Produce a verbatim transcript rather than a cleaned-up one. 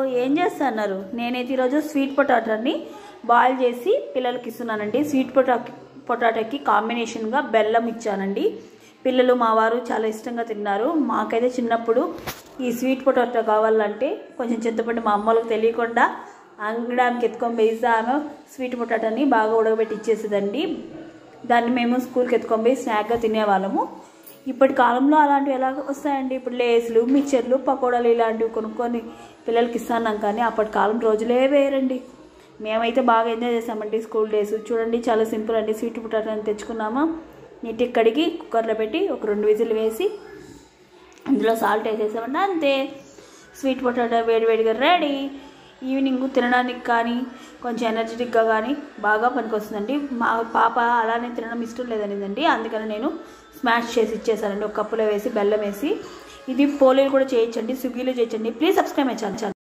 ఏం చేస్తున్నారు? నేనైతే ఈరోజు స్వీట్ పొటాటోని బాయిల్ చేసి పిల్లలకి ఇస్తున్నానండి. స్వీట్ పొటా పొటాటోకి కాంబినేషన్గా బెల్లం ఇచ్చానండి. పిల్లలు మా వారు చాలా ఇష్టంగా తిన్నారు. మాకైతే చిన్నప్పుడు ఈ స్వీట్ పొటాటో కావాలంటే కొంచెం చింతపండు మా అమ్మలకు తెలియకుండా అంగడానికి ఎత్తుకొని పోయిస్తే ఆమె స్వీట్ పొటాటోని బాగా ఉడకబెట్టి ఇచ్చేసేదండి. దాన్ని మేము స్కూల్కి ఎత్తుకొని పోయి స్నాక్గా తినేవాళ్ళము. ఇప్పటి కాలంలో అలాంటివి ఎలా వస్తాయండి? ఇప్పుడు లేసులు, మిక్చర్లు, పకోడాలు ఇలాంటివి కొనుక్కొని పిల్లలకి ఇస్తున్నాం. కానీ అప్పటి కాలం రోజులే వేరండి. మేమైతే బాగా ఎంజాయ్ చేసామండి స్కూల్ డేస్. చూడండి, చాలా సింపుల్ అండి. స్వీట్ పొటాటోని తెచ్చుకున్నామా, నీట్గా కడిగి కుక్కర్లో పెట్టి ఒక రెండు విజిల్ వేసి అందులో సాల్ట్ వేసేసామండి, అంతే. స్వీట్ పొటాటో వేడివేడిగా రెడీ. ఈవినింగ్ తినడానికి కానీ కొంచెం ఎనర్జెటిక్గా కానీ బాగా పనికొస్తుందండి. మా పాప అలానే తినడం ఇష్టం లేదనిందండి, అందుకని నేను స్మాష్ చేసి ఇచ్చేసానండి. ఒక కప్పులో వేసి బెల్లం వేసి. ఇది పోలీలు కూడా చేయొచ్చండి, స్విగ్గీలో చేయొచ్చండి. Please subscribe my channel.